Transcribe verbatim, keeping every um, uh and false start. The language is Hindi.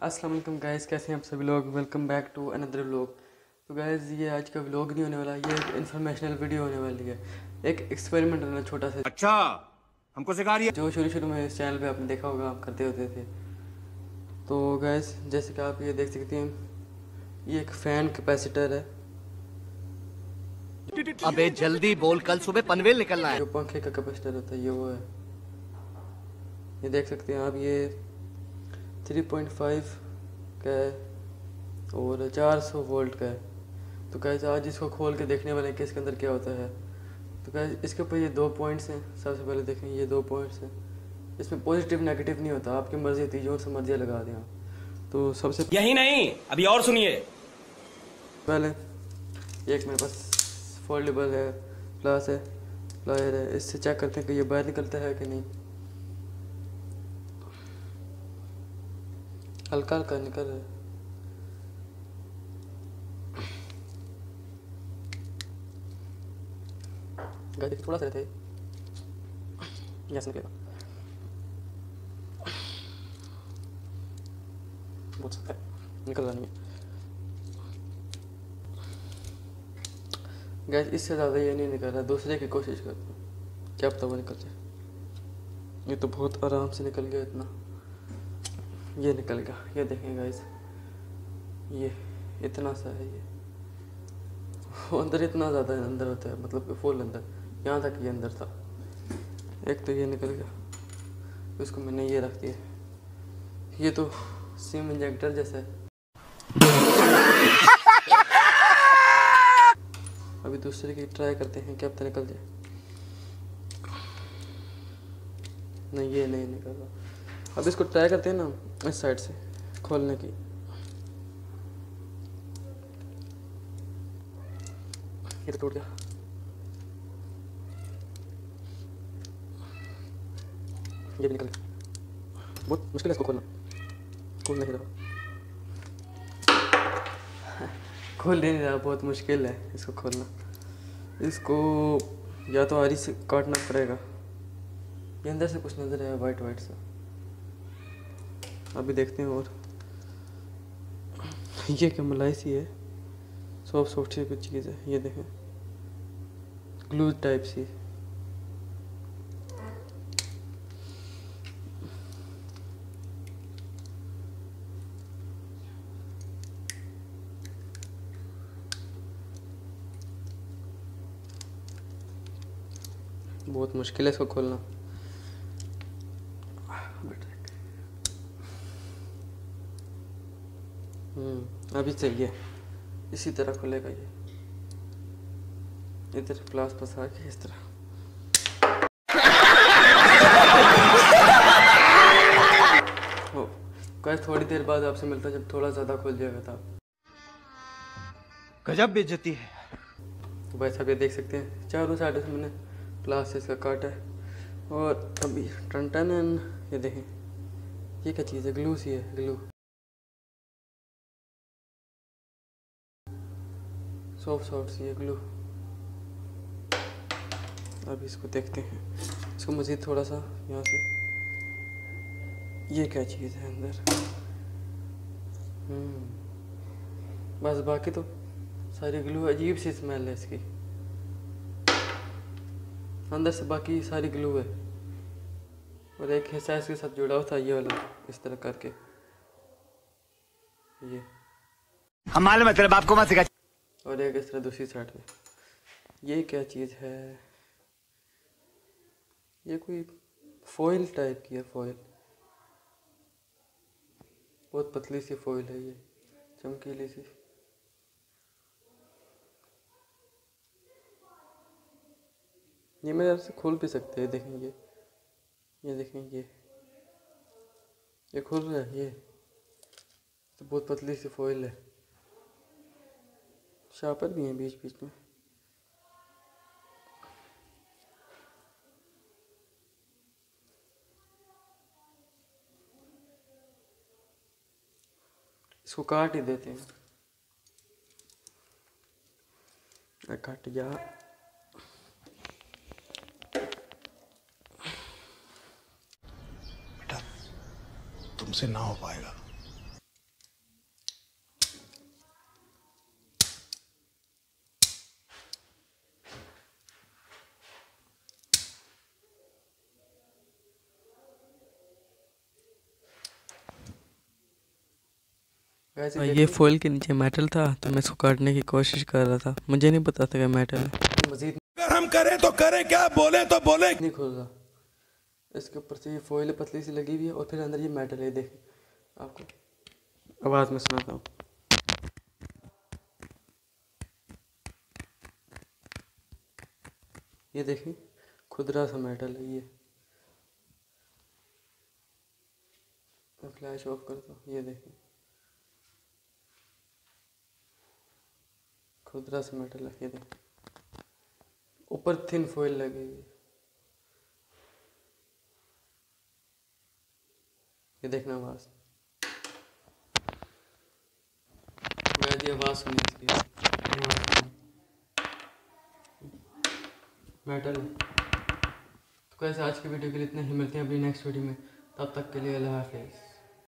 अस्सलाम वालेकुम गाइस, कैसे हैं आप सभी लोग। Welcome back to another vlog. तो गाइस ये आज का व्लॉग नहीं होने वाला, ये एक इन्फॉर्मेशनल वीडियो होने वाली है। एक एक्सपेरिमेंट होना छोटा सा, अच्छा हमको सिखा रही है। जो शुरू शुरू में इस चैनल पे आपने देखा होगा, आप करते होते थे। तो गाइस जैसे कि आप ये देख सकते हैं, ये एक फ़ैन कैपेसिटर है। अबे जल्दी बोल, कल सुबह पनवेल निकलना है। जो पंखे का कैपेसिटर होता है ये वो है। ये देख सकते हैं आप, ये थ्री पॉइंट फाइव का है और चार सौ वोल्ट का है। तो गाइस आज इसको खोल के देखने वाले हैं कि इसके अंदर क्या होता है। तो गाइस इसके ऊपर ये दो पॉइंट्स हैं। सबसे पहले देखें, ये दो पॉइंट्स हैं। इसमें पॉजिटिव नेगेटिव नहीं होता, आपकी मर्जी होती है, जो से मर्जी लगा दें आप। तो सबसे यही नहीं, अभी और सुनिए। पहले एक मेरे पास फोल्डेबल है, प्लस है, प्लायर है। इससे चेक करते हैं कि ये बाहर निकलता है कि नहीं। हल्का हल्का निकल रहा है। गाइस थोड़ा सा रहता है, यहाँ से निकलेगा बहुत सा है, निकल रहा नहीं है। गैस इससे ज़्यादा ये नहीं निकल रहा, दूसरे की कोशिश करते हैं, क्या पता वो निकल जाए। ये तो बहुत आराम से निकल गया, इतना ये निकल गया। ये देखें गाइस, ये इतना सा है, ये वो अंदर इतना ज़्यादा अंदर होता है, मतलब कि फुल अंदर, यहाँ तक ये अंदर था। एक तो ये निकल गया, इसको मैंने ये रख दिया। ये तो सिम इंजेक्टर जैसा है। अभी दूसरे की ट्राई करते हैं, क्या पता निकल जाए। नहीं, ये नहीं निकल रहा। अब इसको ट्राई करते हैं ना इस साइड से खोलने की। ये तो टूट गया। ये भी निकल गया। बहुत मुश्किल है इसको खोलना, खोल नहीं रहा खोल नहीं रहा बहुत मुश्किल है इसको खोलना। इसको या तो आरी से काटना पड़ेगा। ये अंदर से कुछ नज़र आया वाइट वाइट सा, अभी देखते हैं। और ये क्या मलाई सी है, सॉफ्ट सॉफ्ट सी कुछ चीज़ है। ये देखें, ग्लू टाइप सी। बहुत मुश्किल है इसको खोलना। हम्म अभी सही है, इसी तरह खुलेगा ये। इधर प्लास फंसा के इस तरह। हो गाइस, थोड़ी देर बाद आपसे मिलता है जब थोड़ा ज़्यादा खुल जाएगा था। गजब बेइज्जती है। तो वैसे आप ये देख सकते हैं, चारों साइडों से मैंने प्लास इसका काटा है। और अभी टन टन ये देखें, ये क्या चीज़ है, ग्लू सी है, ग्लू सॉफ्ट सॉफ्ट सी है ग्लू। अब इसको देखते हैं, इसको मज़ीद थोड़ा सा यहाँ से। ये क्या चीज़ है अंदर। हम्म बस, बाकी तो सारी ग्लू। अजीब सी स्मेल है इसकी अंदर से, बाकी सारी ग्लू है। और एक हिस्सा इसके साथ जुड़ा हुआ था, ये वाला, इस तरह करके। ये हम मालूम है तेरे बाप को मत सिखा। और एक इस तरह दूसरी साइड में। ये क्या चीज़ है, ये कोई फॉइल टाइप की है, फॉइल, बहुत पतली सी फॉइल है ये, चमकीली सी। ये मेरे से खोल भी सकते हैं, देखेंगे, ये देखेंगे, ये खुल रहा है। ये तो बहुत पतली सी फॉइल है, शार्पर भी है बीच बीच में। इसको काट ही देते हैं, काट जा। तुमसे ना हो पाएगा। गाइस ये फॉइल के नीचे मेटल था तो मैं इसको काटने की कोशिश कर रहा था, मुझे नहीं पता था कि मेटल है। मजीद अगर हम करें तो करें क्या, बोले तो बोले। नहीं खोल रहा, इसके ऊपर से ये फॉइल पतली सी लगी हुई है और फिर अंदर ये मेटल है। देखें, आपको आवाज़ में सुनाता हूँ। ये देखें, खुदरा सा मेटल है ये। मैं फ्लैश ऑफ करता हूँ, ये देखें खुदरा सा मेटल है। ये देखें ऊपर थिन फॉइल लगी हुई है। ये देखना आवाज़, वैसे आवाज़ सुनी इसकी, मेटल है। तो कैसे आज की वीडियो के लिए इतना ही, मिलते हैं अपनी नेक्स्ट वीडियो में, तब तक के लिए अल्लाह हाफिज़।